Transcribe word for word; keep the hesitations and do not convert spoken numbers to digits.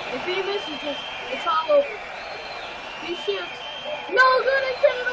If he misses, just it's all over. He shoots. No good. He couldn't